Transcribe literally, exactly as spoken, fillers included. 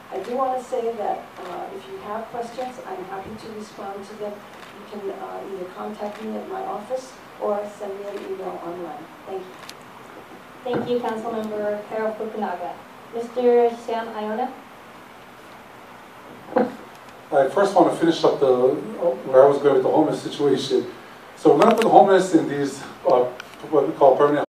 I do want to say that uh, if you have questions, I'm happy to respond to them. You can uh, either contact me at my office or send me an email online. Thank you. Thank you, Councilmember Carol Fukunaga. Mister Sam Iona? I first want to finish up the where I was going with the homeless situation. So we're going to put the homeless in these uh, what we call permanent